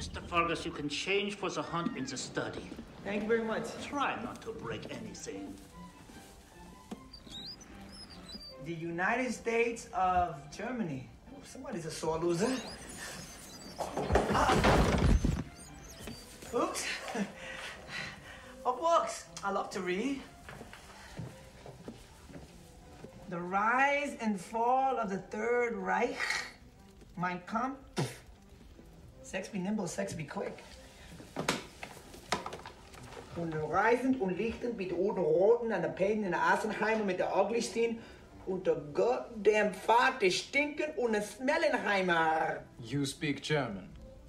Mr. Fergus, you can change for the hunt in the study. Thank you very much. Try not to break anything. The United States of Germany. Oh, somebody's a sore loser. Oops. Oh, books. I love to read. The Rise and Fall of the Third Reich. Mein Kampf. Sex be nimble, sex be quick. Und reisend und lichtend mit Oden Roten an der Päden in der Asenheimer mit der Auglistein und der goddamn Fahrt des Stinken und der Smellenheimer. You speak German.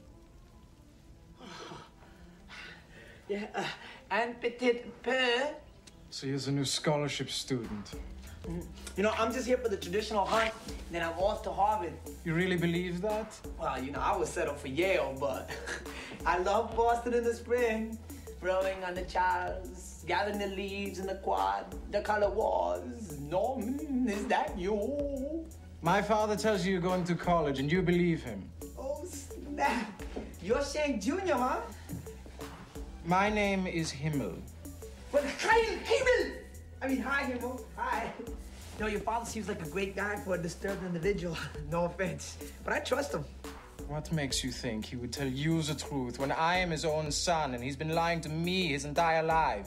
Yeah, un petit peu. So you're a new scholarship student. You know, I'm just here for the traditional hunt, then I'm off to Harvard. You really believe that? Well, you know, I was settled for Yale, but I love Boston in the spring. Rowing on the Charles, gathering the leaves in the quad, the color wars. Norman, is that you? My father tells you you're going to college and you believe him. Oh, snap. You're Shank Jr., huh? My name is Himmel. But Heil Himmel! I mean, hi, Himmel. Hi. You know, your father seems like a great guy for a disturbed individual. No offense. But I trust him. What makes you think he would tell you the truth when I am his own son and he's been lying to me his entire life?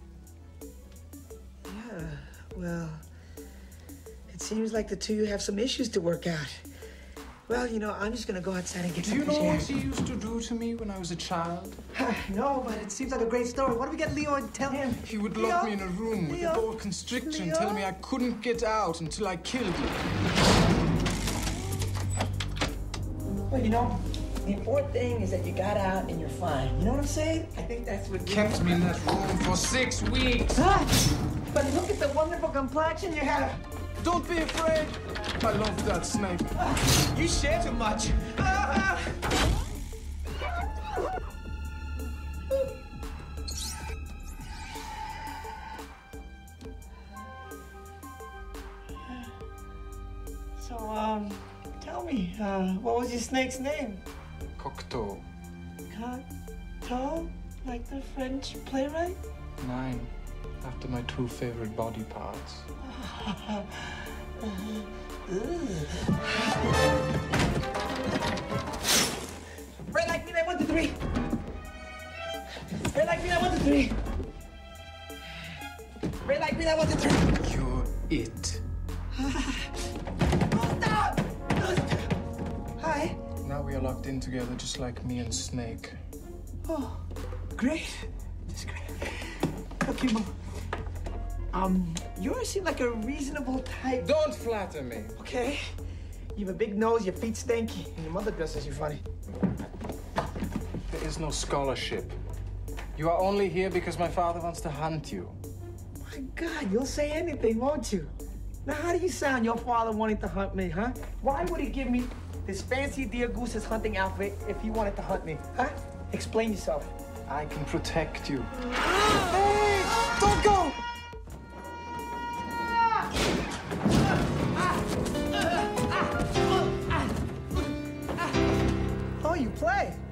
Yeah, well, it seems like the two of you have some issues to work out. Well, you know, I'm just gonna go outside and get some Do you know fresh air. what he used to do to me when I was a child? No, but it seems like a great story. Why don't we get Leo and tell him? He would lock me in a room with a door constriction and tell me I couldn't get out until I killed him. Well, you know, the important thing is that you got out and you're fine. You know what I'm saying? I think that's what Kept me in that room for 6 weeks. But look at the wonderful complexion you have. Don't be afraid. I love that snake. You share too much. So, tell me, what was your snake's name? Cocktoe. Cocktoe? Like the French playwright? 9. After my 2 favorite body parts. Red like me, I 1, 2, 3. Red like me, I 1, 2, 3. Red like me, I 1, 2, 3. You're it. Stop! Hi. Now we are locked in together just like me and Snake. Oh, great. That's great. Okay, Mom. You seem like a reasonable type. Don't flatter me. Okay. You have a big nose, your feet stinky, and your mother dresses you funny. There is no scholarship. You are only here because my father wants to hunt you. My God, you'll say anything, won't you? Now, how do you sound your father wanting to hunt me, huh? Why would he give me this fancy deer goose's hunting outfit if he wanted to hunt me, huh? Explain yourself. I can protect you. Hey! Don't go! Oh, you play?